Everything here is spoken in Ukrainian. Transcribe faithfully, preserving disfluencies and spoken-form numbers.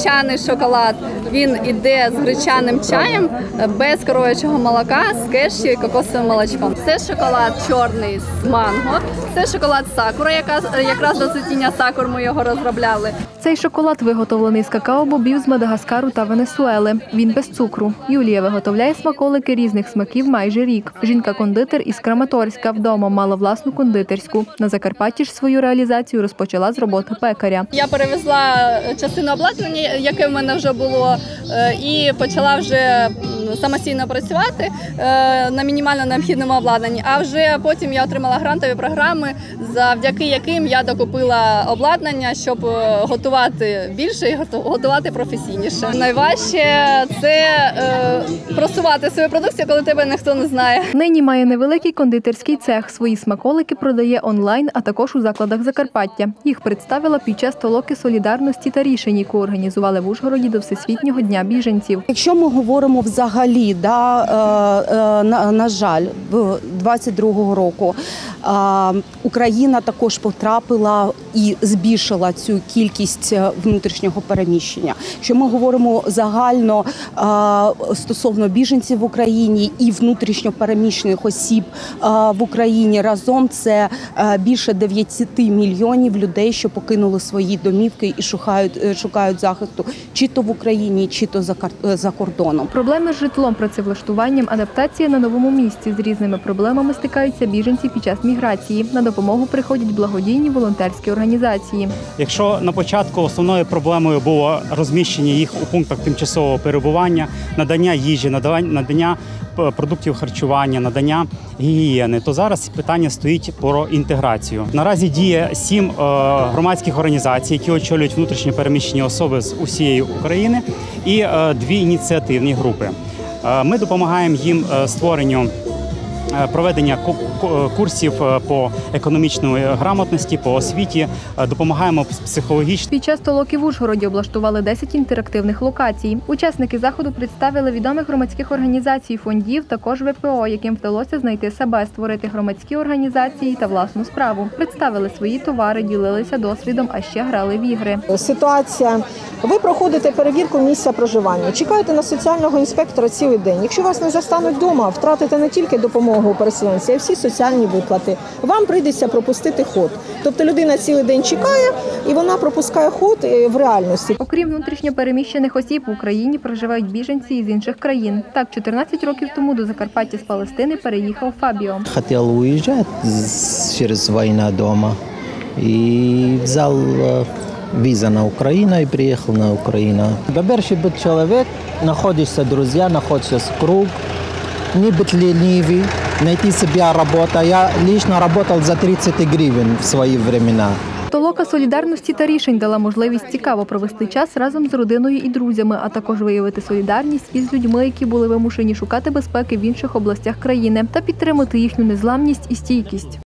гречаний шоколад, він іде з гречаним чаєм, без коров'ячого молока, з кешю і кокосовим молочком. Це шоколад чорний з манго, це шоколад сакура, яка якраз до цвітіння сакур ми його розробляли. Цей шоколад виготовлений з какао-бобів з Мадагаскару та Венесуели. Він без цукру. Юлія виготовляє смаколики різних смаків майже рік. Жінка-кондитер із Краматорська, вдома мала власну кондитерську. На Закарпатті ж свою реалізацію розпочала з роботи пекаря. Я перевезла частину обладнання, яке в мене вже було, і почала вже самостійно працювати на мінімально необхідному обладнанні. А вже потім я отримала грантові програми, завдяки яким я докупила обладнання, щоб готувати більше і готувати професійніше. Найважче – це е, просувати свою продукцію, коли тебе ніхто не знає. Нині має невеликий кондитерський цех. Свої смаколики продає онлайн, а також у закладах Закарпаття. Їх представила під час толоки солідарності та рішень, яку організували в Ужгороді до Всесвітнього дня біженців. Якщо ми говоримо взагалі, да, е, е, на, на жаль, в двадцять другого року е, Україна також потрапила і збільшила цю кількість внутрішнього переміщення. Якщо ми говоримо загально е, стосовно біженців в Україні і внутрішньо переміщених осіб е, в Україні разом, це е, більше дев'яти мільйонів людей, що покинули свої домівки і шукають, шукають захисту чи то в Україні, чи то за, за кордоном. Проблеми з житлом, працевлаштуванням, адаптація на новому місці. З різними проблемами стикаються біженці під час міграції. На допомогу приходять благодійні волонтерські організації. Якщо на початку основною проблемою було розміщення їх у пунктах тимчасового перебування, надання їжі, надання продуктів харчування, надання гігієни, то зараз питання стоїть про інтеграцію. Наразі діє сім громадських організацій, які очолюють внутрішньо переміщені особи з усієї України, і дві ініціативні групи. Ми допомагаємо їм створенню проведення курсів по економічній грамотності, по освіті, допомагаємо психологічно. Під час толоки в Ужгороді облаштували десять інтерактивних локацій. Учасники заходу представили відомих громадських організацій, фондів, також ве пе о, яким вдалося знайти себе, створити громадські організації та власну справу. Представили свої товари, ділилися досвідом, а ще грали в ігри. Ситуація. Ви проходите перевірку місця проживання, чекаєте на соціального інспектора цілий день. Якщо вас не застануть вдома, втратите не тільки допомогу переселенця, а й всі соціальні виплати. Вам прийдеться пропустити ход. Тобто людина цілий день чекає, і вона пропускає ход в реальності. Окрім внутрішньо переміщених осіб, в Україні проживають біженці із інших країн. Так, чотирнадцять років тому до Закарпаття з Палестини переїхав Фабіо. Хотів уїжджати через війну вдома і взяв визу на Україну і приїхав на Україну. По-перше, бути чоловік, знаходишся друзі, знаходишся круг, не бути лінивий, знайти себе роботу. Я лично працював за тридцять гривень в свої времена. Толока солідарності та рішень дала можливість цікаво провести час разом з родиною і друзями, а також виявити солідарність із людьми, які були вимушені шукати безпеки в інших областях країни, та підтримати їхню незламність і стійкість.